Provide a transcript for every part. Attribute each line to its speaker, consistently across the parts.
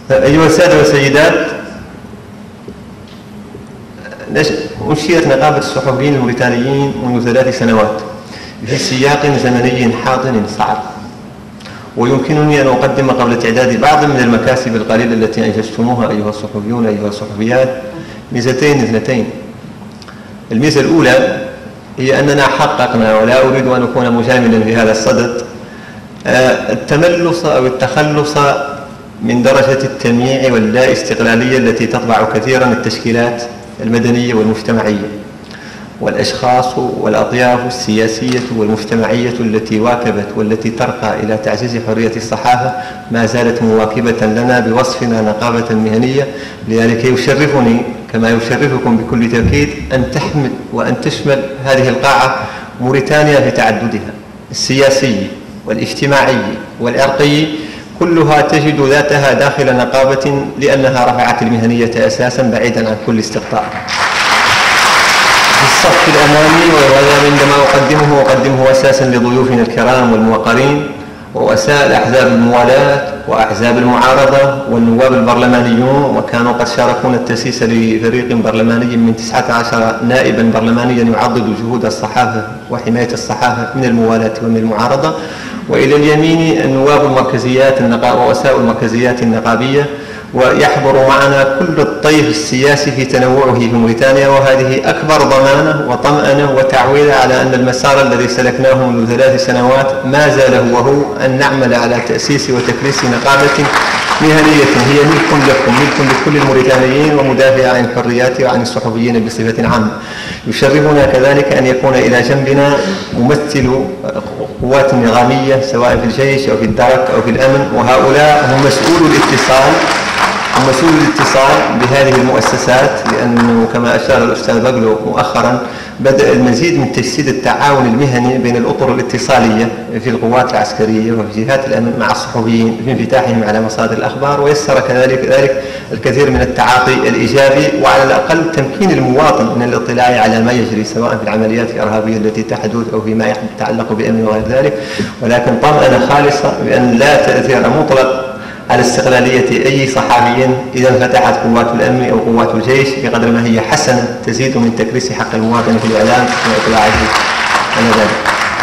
Speaker 1: أيها السادة والسيدات، أنشئت نقابة الصحفيين الموريتانيين منذ 3 سنوات في سياق زمني حاضن صعب، ويمكنني أن أقدم قبل تعداد بعض من المكاسب القليلة التي أنجزتموها أيها الصحفيون أيها الصحفيات ميزتين اثنتين. الميزة الأولى هي أننا حققنا، ولا أريد أن أكون مجاملا في هذا الصدد، التملص أو التخلص من درجة التمييع واللا استقلالية التي تطبع كثيرا التشكيلات المدنية والمجتمعية والأشخاص والأطياف السياسية والمجتمعية التي واكبت والتي ترقى إلى تعزيز حرية الصحافة ما زالت مواكبة لنا بوصفنا نقابة مهنية. لذلك يشرفني كما يشرفكم بكل تأكيد أن تحمل وأن تشمل هذه القاعة موريتانيا في تعددها السياسي والاجتماعي والعرقي، كلها تجد ذاتها داخل نقابة لأنها رفعت المهنية أساسا بعيدا عن كل استقطاع. في الصف الأمامي، وهذا عندما أقدمه أساسا لضيوفنا الكرام والموقرين ورؤساء الأحزاب الموالاة وأحزاب المعارضة والنواب البرلمانيون، وكانوا قد شاركونا التأسيس لفريق برلماني من 19 نائبا برلمانيا يعضد جهود الصحافة وحماية الصحافة من الموالاة ومن المعارضة. وإلى اليمين النواب المركزيات ورؤساء المركزيات النقابية، ويحضر معنا كل الطيف السياسي في تنوعه في موريتانيا، وهذه أكبر ضمانة وطمأنة وتعويل على أن المسار الذي سلكناه منذ 3 سنوات ما زال وهو أن نعمل على تأسيس وتكريس نقابة مهنية هي ملك لكم، ملك لكل الموريتانيين، ومدافعة عن الحريات وعن الصحفيين بصفة عامة. يشرفنا كذلك أن يكون إلى جنبنا ممثل قوات نظامية سواء في الجيش أو في الدرك أو في الأمن، وهؤلاء هم مسؤول الاتصال بهذه المؤسسات، لأنه كما أشار الأستاذ بقلو مؤخرا بدأ المزيد من تجسيد التعاون المهني بين الأطر الاتصالية في القوات العسكرية وفي جهات الأمن مع الصحفيين في انفتاحهم على مصادر الأخبار، ويسر كذلك ذلك الكثير من التعاطي الإيجابي، وعلى الأقل تمكين المواطن من الاطلاع على ما يجري سواء في العمليات الإرهابية التي تحدث أو فيما يتعلق بأمن وغير ذلك، ولكن طمأنة خالصة بأن لا تأثير مطلق على استقلالية أي صحفي إذا انفتحت قوات الأمن أو قوات الجيش، بقدر ما هي حسنة تزيد من تكريس حق المواطن في الإعلام وإطلاعه على ذلك.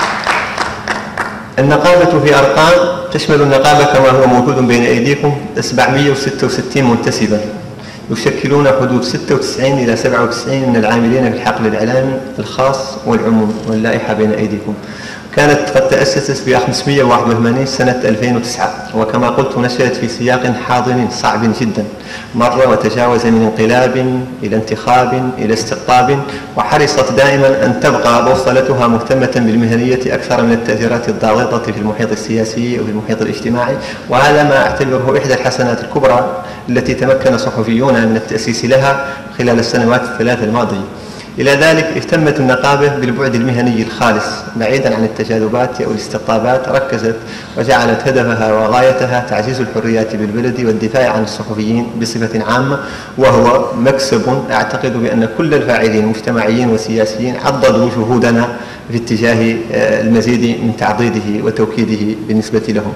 Speaker 1: النقابة في أرقام تشمل النقابة كما هو موجود بين أيديكم 766 منتسبا، يشكلون حدود 96 إلى 97 من العاملين في الحقل الإعلامي الخاص والعموم، واللائحة بين أيديكم. كانت قد تأسست في 581 سنة 2009، وكما قلت نشأت في سياق حاضن صعب جدا، مر وتجاوز من انقلاب إلى انتخاب إلى استقطاب، وحرصت دائما أن تبقى بوصلتها مهتمة بالمهنية أكثر من التأثيرات الضاغطة في المحيط السياسي وفي المحيط الاجتماعي، وهذا ما أعتبره إحدى الحسنات الكبرى التي تمكن صحفيون من التأسيس لها خلال السنوات ال3 الماضية. إلى ذلك اهتمت النقابة بالبعد المهني الخالص بعيدا عن التجاذبات أو الاستقطابات، ركزت وجعلت هدفها وغايتها تعزيز الحريات بالبلد والدفاع عن الصحفيين بصفة عامة، وهو مكسب أعتقد بأن كل الفاعلين مجتمعيين وسياسيين عضدوا جهودنا في اتجاه المزيد من تعضيده وتوكيده بالنسبة لهم.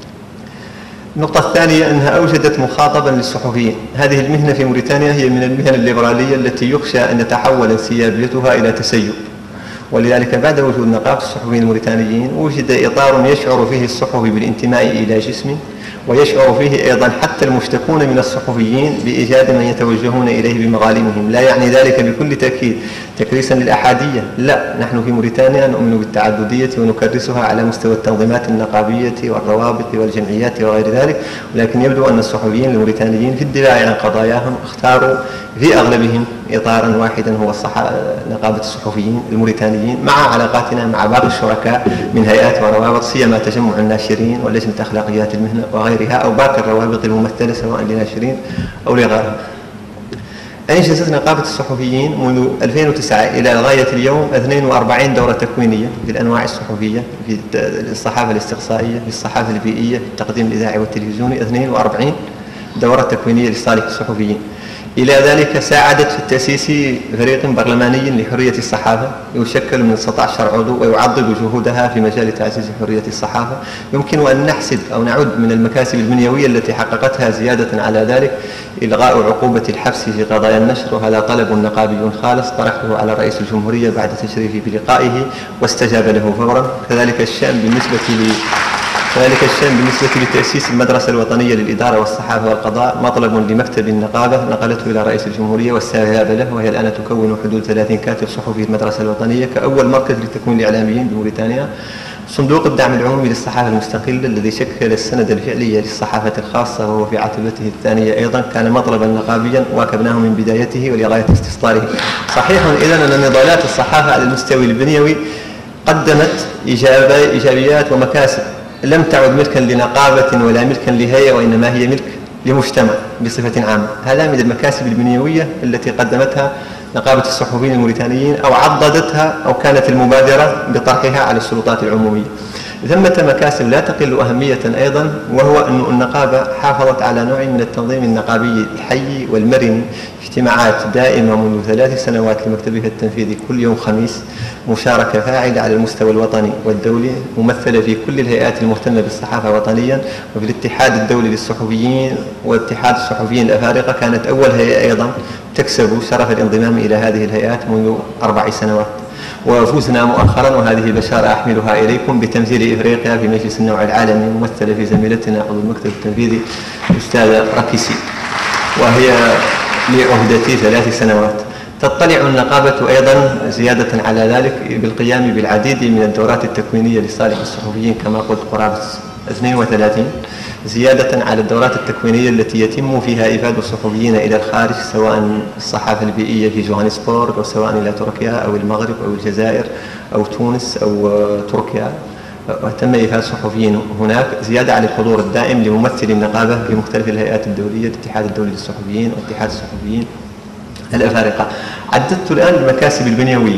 Speaker 1: النقطة الثانية أنها أوجدت مخاطبا للصحفيين. هذه المهنة في موريتانيا هي من المهن الليبرالية التي يخشى أن تتحول انسيابيتها إلى تسيب، ولذلك بعد وجود نقابة الصحفيين الموريتانيين وجد إطار يشعر فيه الصحفي بالانتماء إلى جسم، ويشعر فيه أيضا حتى المشتكون من الصحفيين بإيجاد من يتوجهون إليه بمظالمهم. لا يعني ذلك بكل تأكيد تكريسا للأحادية، لا، نحن في موريتانيا نؤمن بالتعددية ونكرسها على مستوى التنظيمات النقابية والروابط والجمعيات وغير ذلك، ولكن يبدو أن الصحفيين الموريتانيين في الدفاع عن قضاياهم اختاروا في أغلبهم إطارا واحدا هو نقابة الصحفيين الموريتانيين، مع علاقاتنا مع باقي الشركاء من هيئات وروابط، سيما تجمع الناشرين ولجنة أخلاقيات المهنة وغيرها، أو باقي الروابط الممثلة سواء لناشرين أو لغيرها. أنجزت نقابة الصحفيين منذ 2009 إلى غاية اليوم 42 دورة تكوينية في الأنواع الصحفية، في الصحافة الاستقصائية، في الصحافة البيئية، في التقديم الإذاعي والتلفزيوني، 42 دورة تكوينية لصالح الصحفيين. إلى ذلك ساعدت في تأسيس فريق برلماني لحرية الصحافة يشكل من 19 عضو ويعضد جهودها في مجال تعزيز حرية الصحافة. يمكن أن نحسب أو نعد من المكاسب البنيوية التي حققتها زيادة على ذلك إلغاء عقوبة الحبس في قضايا النشر، وهذا طلب نقابي خالص طرحته على رئيس الجمهورية بعد تشريفه بلقائه واستجاب له فورا. كذلك الشأن بالنسبة لتأسيس المدرسة الوطنية للإدارة والصحافة والقضاء، مطلب لمكتب النقابة نقلته إلى رئيس الجمهورية واستجاب له، وهي الآن تكون حدود 30 كاتب صحفي في المدرسة الوطنية كأول مركز لتكوين الإعلاميين بموريتانيا. صندوق الدعم العمومي للصحافة المستقلة الذي شكل السند الفعلي للصحافة الخاصة وهو في عتبته الثانية أيضا كان مطلبا نقابيا واكبناه من بدايته ولغاية استصداره. صحيح إذن أن نضالات الصحافة على المستوى البنيوي قدمت إيجابيات ومكاسب لم تعد ملكا لنقابة ولا ملكا لهيئة، وإنما هي ملك لمجتمع بصفة عامة. هذا من المكاسب البنيوية التي قدمتها نقابة الصحفيين الموريتانيين أو عضدتها أو كانت المبادرة بطرحها على السلطات العمومية. ثمة مكاسب لا تقل أهمية أيضا، وهو أن النقابة حافظت على نوع من التنظيم النقابي الحي والمرن، اجتماعات دائمة منذ 3 سنوات لمكتبها التنفيذي كل يوم خميس، مشاركة فاعلة على المستوى الوطني والدولي، ممثلة في كل الهيئات المهتمة بالصحافة وطنيا، وفي الاتحاد الدولي للصحفيين واتحاد الصحفيين الأفارقة كانت أول هيئة أيضا تكسب شرف الانضمام إلى هذه الهيئات منذ 4 سنوات. وفوزنا مؤخرا، وهذه بشارة أحملها إليكم، بتمثيل إفريقيا في مجلس النوع العالمي ممثلة في زميلتنا عضو المكتب التنفيذي الأستاذة راكيسي، وهي لعهدة 3 سنوات. تطلع النقابة أيضا زيادة على ذلك بالقيام بالعديد من الدورات التكوينية لصالح الصحفيين كما قلت قرابة 32، زيادة على الدورات التكوينية التي يتم فيها إيفاد الصحفيين إلى الخارج، سواء الصحافة البيئية في جوهانسبورغ أو سواء إلى تركيا أو المغرب أو الجزائر أو تونس أو تركيا، وتم إيفاد صحفيين هناك، زيادة على الحضور الدائم لممثل النقابة في مختلف الهيئات الدولية، الاتحاد الدولي للصحفيين واتحاد الصحفيين الأفارقة. عددت الآن المكاسب البنيوية،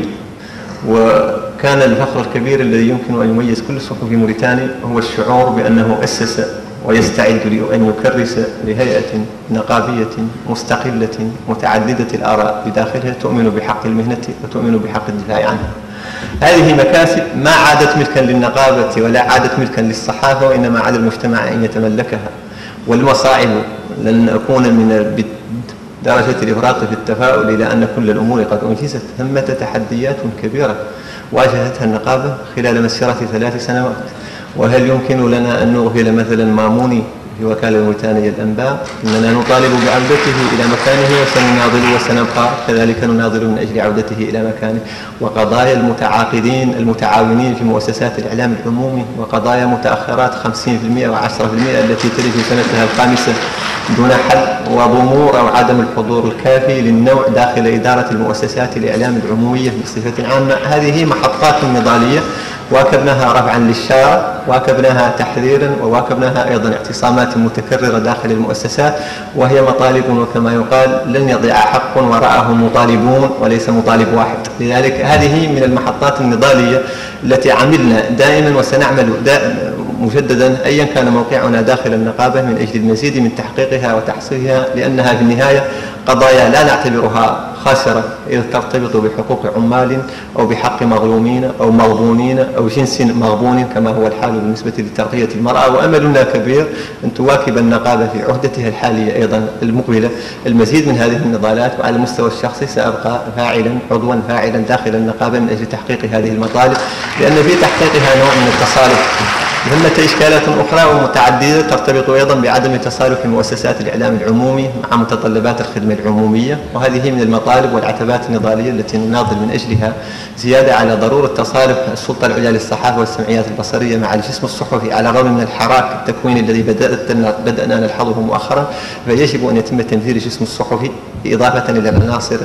Speaker 1: وكان الفخر الكبير الذي يمكن أن يميز كل صحفي موريتاني هو الشعور بأنه أسس ويستعد لأن يكرس لهيئة نقابية مستقلة متعددة الآراء بداخلها تؤمن بحق المهنة وتؤمن بحق الدفاع عنها. هذه مكاسب ما عادت ملكا للنقابة ولا عادت ملكا للصحافة، وإنما عاد المجتمع أن يتملكها. والمصاعب لن أكون من درجة الإفراط في التفاؤل إلى أن كل الأمور قد أنجزت. ثمة تحديات كبيرة واجهتها النقابة خلال مسيرة 3 سنوات، وهل يمكن لنا أن نغفل مثلا ماموني في وكالة موريتانية الأنباء؟ إننا نطالب بعودته إلى مكانه وسنناضل وسنبقى كذلك نناضل من أجل عودته إلى مكانه. وقضايا المتعاقدين المتعاونين في مؤسسات الإعلام العمومي، وقضايا متأخرات 50% و10% التي تلي في سنتها ال5 دون حل، وضمور أو عدم الحضور الكافي للنوع داخل إدارة المؤسسات الإعلام العمومية بصفة عامة. هذه محطات نضالية واكبناها رفعا للشارع، واكبناها تحذيرا، وواكبناها أيضا اعتصامات متكررة داخل المؤسسات، وهي مطالب وكما يقال لن يضيع حق وراءه مطالبون وليس مطالب واحد. لذلك هذه من المحطات النضالية التي عملنا دائما وسنعمل مجددا أيا كان موقعنا داخل النقابة من أجل المزيد من تحقيقها وتحصيلها، لأنها في النهاية قضايا لا نعتبرها خاسرة إذ ترتبط بحقوق عمال أو بحق مظلومين أو مغبونين أو جنس مغبون كما هو الحال بالنسبة لترقية المرأة. وأملنا كبير أن تواكب النقابة في عهدتها الحالية أيضا المقبلة المزيد من هذه النضالات. وعلى المستوى الشخصي سأبقى فاعلا عضوا فاعلا داخل النقابة من أجل تحقيق هذه المطالب، لأن في تحقيقها نوع من التصالح. ثمة إشكالات أخرى ومتعددة ترتبط أيضا بعدم تصالح مؤسسات الإعلام العمومي مع متطلبات الخدمة العمومية، وهذه من المطالب والعتبات النضالية التي نناضل من أجلها، زيادة على ضرورة تصالح السلطة العليا للصحافة والسمعيات البصرية مع الجسم الصحفي على الرغم من الحراك التكويني الذي بدأنا نلحظه مؤخرا، فيجب أن يتم تنفيذ الجسم الصحفي إضافة إلى العناصر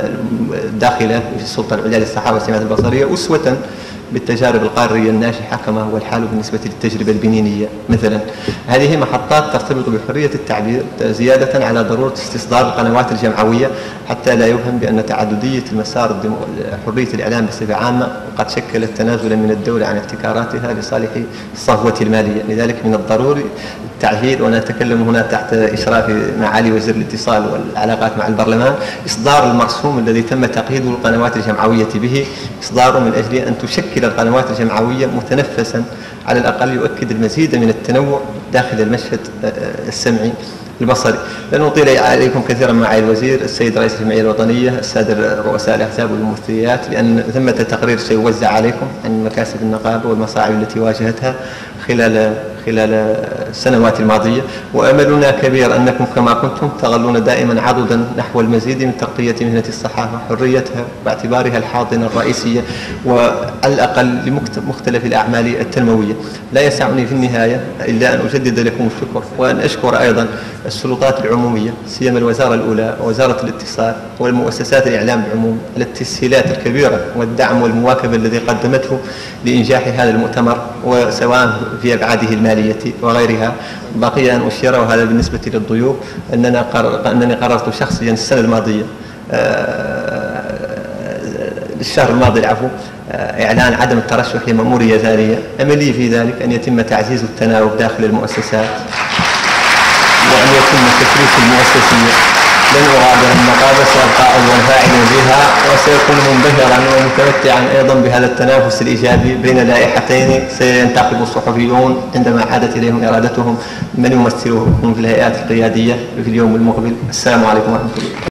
Speaker 1: الداخلة في السلطة العليا للصحافة والسمعيات البصرية أسوة بالتجارب القارية الناجحة كما هو الحال بالنسبة للتجربة البنينية مثلا. هذه محطات ترتبط بحرية التعبير، زيادة على ضرورة استصدار القنوات الجمعوية حتى لا يوهم بأن تعددية المسار حرية الإعلام بصفة عامة قد شكلت تنازلا من الدولة عن ابتكاراتها لصالح الصهوة المالية. لذلك من الضروري تعجيل، وأنا أتكلم هنا تحت إشراف معالي وزير الاتصال والعلاقات مع البرلمان، إصدار المرسوم الذي تم تقييد القنوات الجمعوية به، إصداره من أجل أن تشكل القنوات الجمعوية متنفسا على الأقل يؤكد المزيد من التنوع داخل المشهد السمعي البصري. لن أطيل عليكم كثيرا معالي الوزير، السيد رئيس الجمعية الوطنية، السادة رؤساء الأحزاب والممثليات، لأن ثمة تقرير سيوزع عليكم عن مكاسب النقابة والمصاعب التي واجهتها خلال السنوات الماضية، وأملنا كبير أنكم كما كنتم تظلون دائما عضدا نحو المزيد من تغطية مهنة الصحافة، حريتها باعتبارها الحاضنة الرئيسية وعلى الأقل لمختلف الأعمال التنموية. لا يسعني في النهاية إلا أن أجدد لكم الشكر، وأن أشكر أيضا السلطات العمومية، سيما الوزارة الأولى ووزارة الاتصال والمؤسسات الإعلام بعموم، على التسهيلات الكبيرة والدعم والمواكبة الذي قدمته لإنجاح هذا المؤتمر، وسواء في أبعاده المالية وغيرها. بقي أن أشير، وهذا بالنسبة للضيوف، أنني قررت شخصيا السنة الماضية الشهر الماضي العفو إعلان عدم الترشح لمأمورية ثانية. أملي في ذلك أن يتم تعزيز التناوب داخل المؤسسات وأن يتم تكليف المؤسسية. لن أغادر النقابة، سأبقى أول فاعل بها، وسيكون منبهرا ومتمتعا أيضا بهذا التنافس الإيجابي بين لائحتين سينتقب الصحفيون عندما عادت إليهم إرادتهم من يمثلهم في الهيئات القيادية في اليوم المقبل. السلام عليكم ورحمة الله.